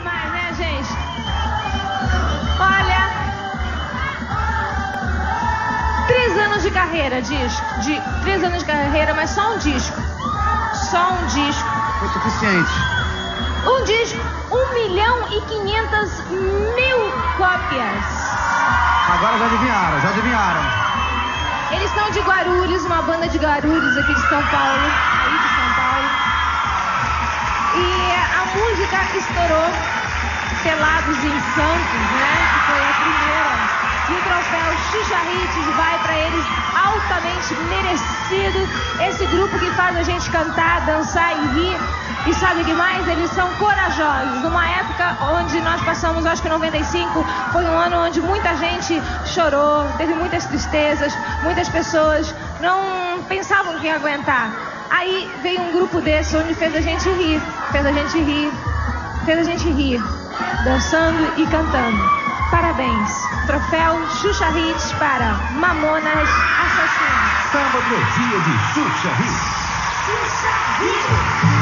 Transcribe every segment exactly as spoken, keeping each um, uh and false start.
demais, né, gente? Olha, três anos de carreira, disco, de três anos de carreira, mas só um disco, só um disco. Foi suficiente. Um disco, um milhão e quinhentas mil cópias. Agora já adivinharam, já adivinharam. Eles são de Guarulhos, uma banda de Guarulhos aqui de São Paulo, aí de São Paulo. E a música estourou Pelados em Santos, né? Que foi a primeira. E o troféu Xuxa Hits vai para eles, altamente merecido. Esse grupo que faz a gente cantar, dançar e rir. E sabe o que mais? Eles são corajosos. Numa época onde nós passamos, acho que noventa e cinco, foi um ano onde muita gente chorou, teve muitas tristezas, muitas pessoas não pensavam que ia aguentar. Aí veio um grupo desse onde fez a gente rir, fez a gente rir, fez a gente rir, dançando e cantando. Parabéns. Troféu Xuxa Hits para Mamonas Assassinas. Sábado é dia de Xuxa Hits. Xuxa Hits.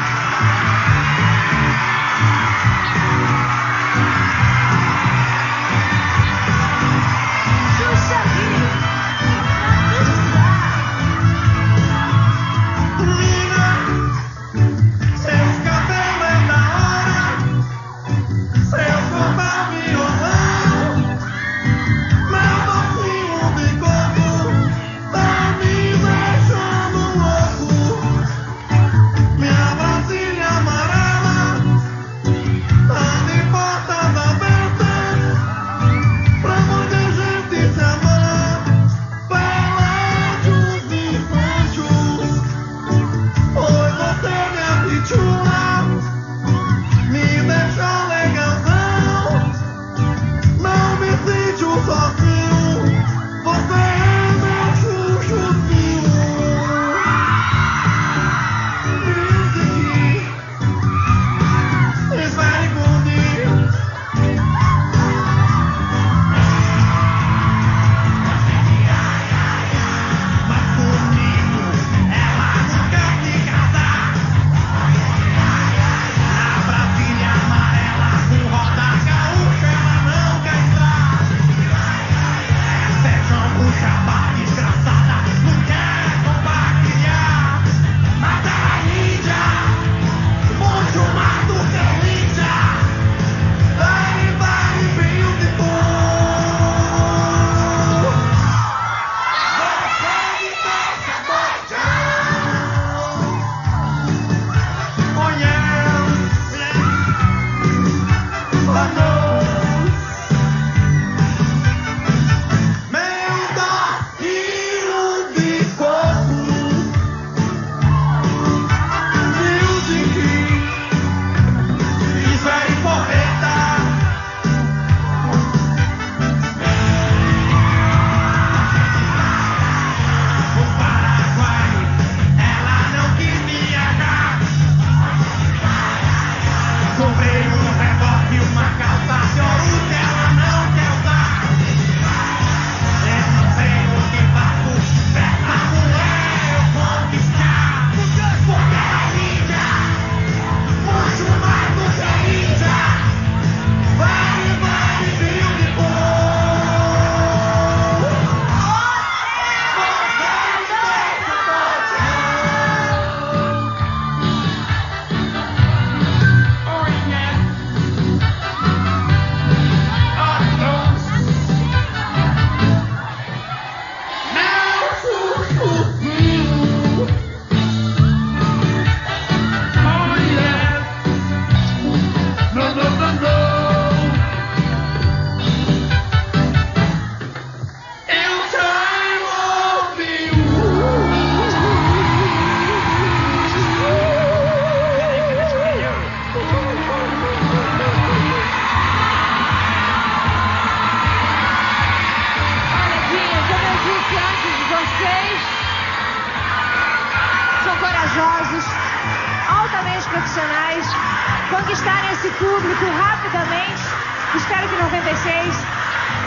Altamente profissionais, conquistarem esse público rapidamente. Espero que em noventa e seis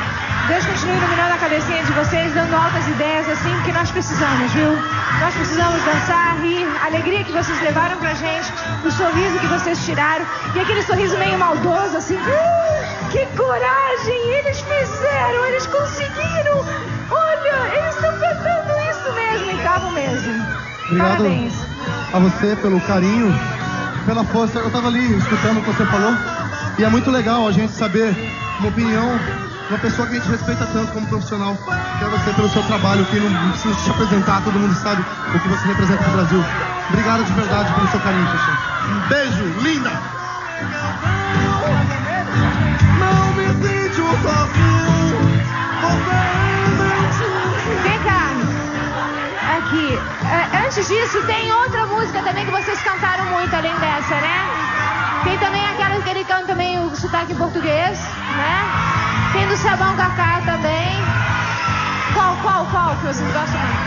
Deus continue iluminando a cabecinha de vocês, dando altas ideias assim, porque nós precisamos, viu? Nós precisamos dançar, rir, a alegria que vocês levaram pra gente, o sorriso que vocês tiraram, e aquele sorriso meio maldoso, assim, uh, que coragem! Eles fizeram, eles conseguiram! Olha, eles estão cantando isso mesmo, e estavam mesmo. Obrigado Parabéns. a você pelo carinho, pela força. Eu tava ali escutando o que você falou, e é muito legal a gente saber uma opinião de uma pessoa que a gente respeita tanto como profissional, que é você, pelo seu trabalho, que não precisa te apresentar, todo mundo sabe o que você representa no Brasil. Obrigado de verdade pelo seu carinho, Xuxa. Um beijo, linda! Não me sinto sozinho, Vem cá. Aqui. É, antes disso, tem outra música também que vocês cantaram muito além dessa, né? Tem também aquela que ele canta também o sotaque em português, né? Tem do Sabão Cacá também. Qual, qual, qual que vocês gostam muito?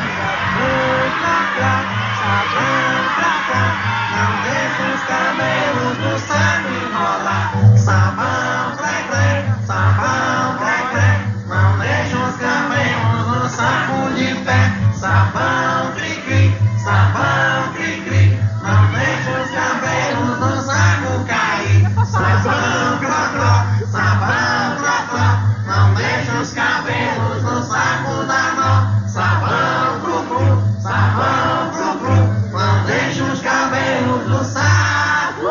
Não deixa os cabelos do saco enrolar. Sabão, clé, clé, sabão, clé, clé. Não deixa os cabelos no saco de pé. Sabão, cri, cri, sabão, cri, cri. Não deixa os cabelos no saco cair. Sabão, cló, cló, sabão, cló, cló. Não deixa os cabelos no saco da nó. Sabão, cru, cru, sabão, cru, cru. Não deixa os cabelos no saco.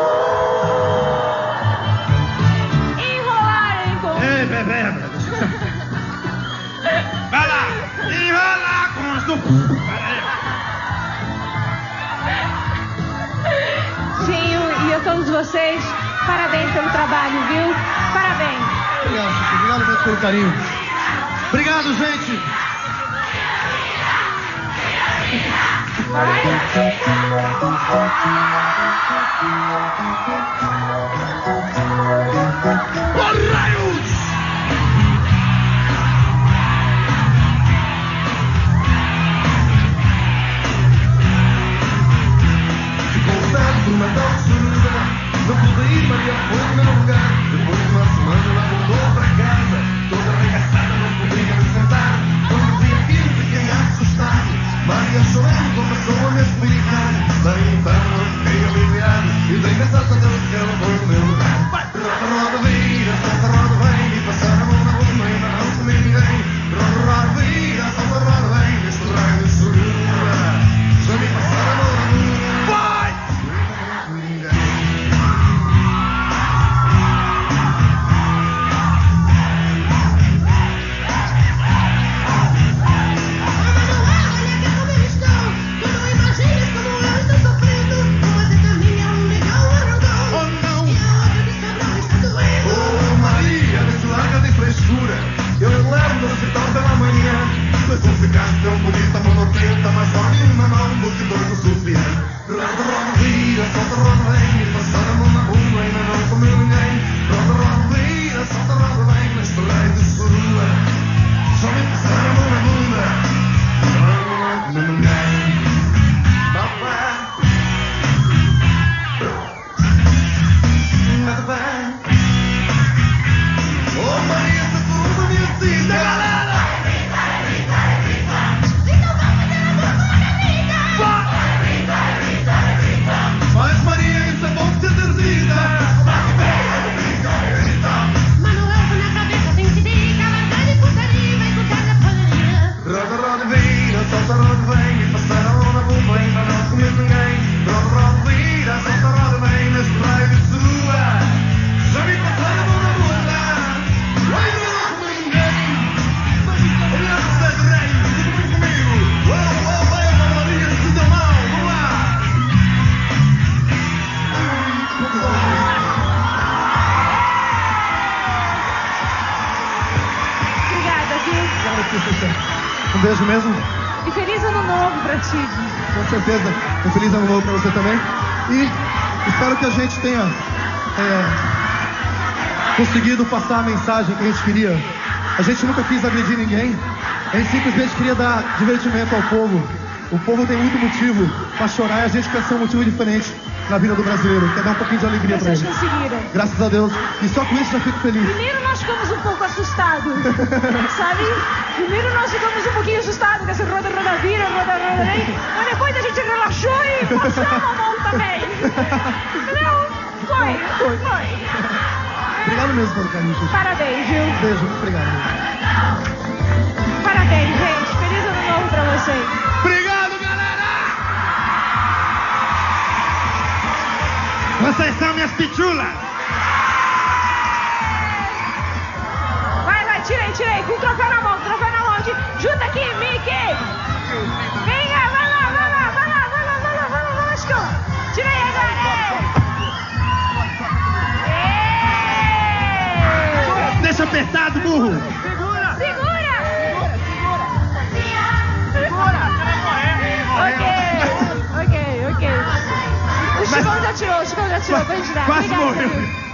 Enrolarem com... Ei, bebê! Vai lá! Enrolar com os do... Sim, e a todos vocês, parabéns pelo trabalho, viu? Parabéns. Obrigado, Xuxa. Obrigado mesmo pelo carinho. Obrigado, gente! Uma tal surda, não pude ir, Maria foi no meu lugar. Depois de uma semana ela voltou para casa, toda arregaçada, não podia me sentar. Quando vi aquilo fiquei assustado. Maria chorando começou a me explicar. Daí então eu fiquei aliviado e dei graças a Deus que ela foi no meu lugar. Roda, roda, vira, solta, roda, vem. E passaram a mão na bunda e ainda não comi ninguém. Roda, roda, vira, solta, roda, vem. Neste raio de surura, já me passaram a mão na bunda. Eu levo no hospital pela manhã. Mas vou ficar tão bonita, monotenta. Mas só uma mão, porque dois o suficiente. Roda, roda, vira, solta, roda, vem. E passar a mão na bunda, ainda não comeu ninguém. Roda, roda, vira, solta, roda, vem. Neste leite de surua, só me passar a mão na bunda. Não comeu ninguém. Papai, papai. Oh, Maria, essa foi uma minha cita, galera! Mas, Maria, isso é bom que você desista! Manuel, na cabeça tem que dica, largar de putaria, vai escutar da padaria. Roda, roda, vira, solta, roda, vem. E passaram na bomba, ainda não comeu ninguém. Roda, roda, vira, solta, roda, vem. Neste raio de sua, já me passaram a mão na bunda. Um beijo mesmo. E feliz ano novo pra ti. Com certeza. Um feliz ano novo pra você também. E espero que a gente tenha é, conseguido passar a mensagem que a gente queria. A gente nunca quis agredir ninguém. A gente simplesmente queria dar divertimento ao povo. O povo tem muito motivo pra chorar e a gente quer ser um motivo diferente. na vida do brasileiro, quer dar um pouquinho de alegria pra Vocês ele. conseguiram. Graças a Deus. E só com isso já fico feliz. Primeiro nós ficamos um pouco assustados, sabe? Primeiro nós ficamos um pouquinho assustados com essa roda, roda, vira, roda, roda, vem. Mas depois a gente relaxou e passamos a mão também. Entendeu? Foi, foi. Obrigado mesmo pelo carinho, Xuxa. Parabéns, viu? Beijo, muito obrigado. Parabéns, gente. Feliz ano novo pra vocês. Obrigado, galera! Vocês são minhas pichulas! Vai, vai, tira aí, tira aí. Com o troféu na mão, troféu na mão. Junta aqui, Mickey. Venha, vai lá, vai lá, vai lá, vai lá, vai lá, vai lá, vai lá, Chicão. Tira aí agora. Deixa apertado, burro! Segura! Segura! Ok, ok, ok. O Chicão já tirou, o Chicão já tirou pra gente dar. Quase morreu.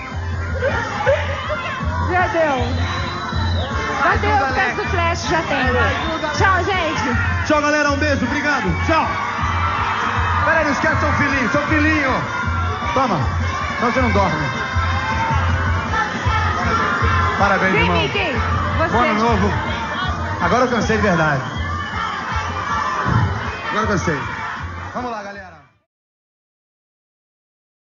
Já deu. Já deu, por causa do flash, já tem. Tchau, gente. Tchau, galera. Um beijo. Obrigado. Tchau. Peraí, não esquece seu filhinho, seu filhinho. Toma, não, você não dorme. Parabéns, Vem, irmão. Mickey. Você. Bom ano novo. Agora eu cansei de verdade. Agora eu cansei. Vamos lá, galera.